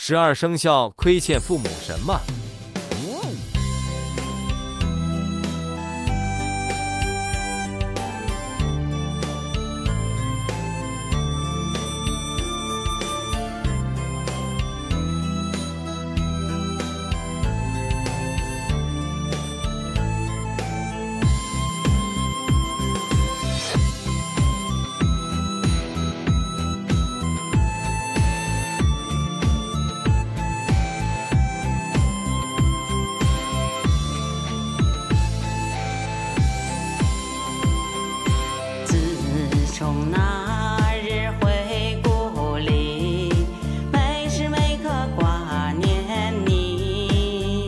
12生肖亏欠父母什么？ 从那日回故里，每时每刻挂念你，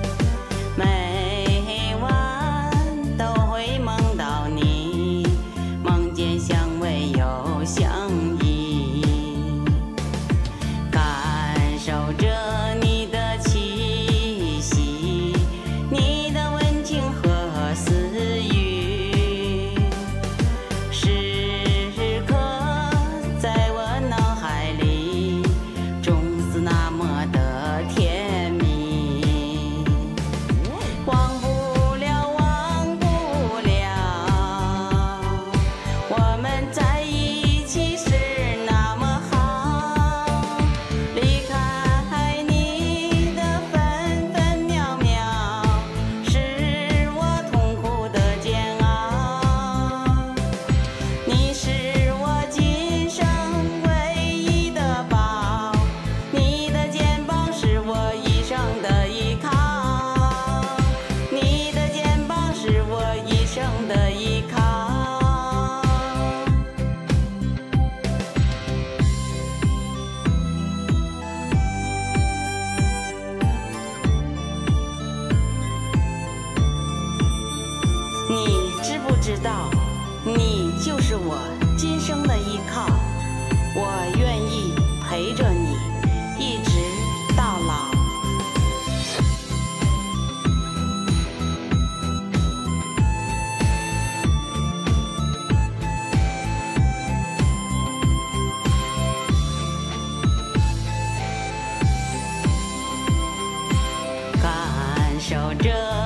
每晚都会梦到你，梦见相偎又相依，感受着你的气息，你的温情和私语，那么的甜蜜，忘不了，忘不了，我们在一起是那么好。离开你的分分秒秒，是我痛苦的煎熬。你是我今生唯一的宝。你的肩膀是我一生的依靠，你的肩膀是我一生的依靠。你知不知道，你就是我今生的依靠，我愿意陪着你一直到老。感受着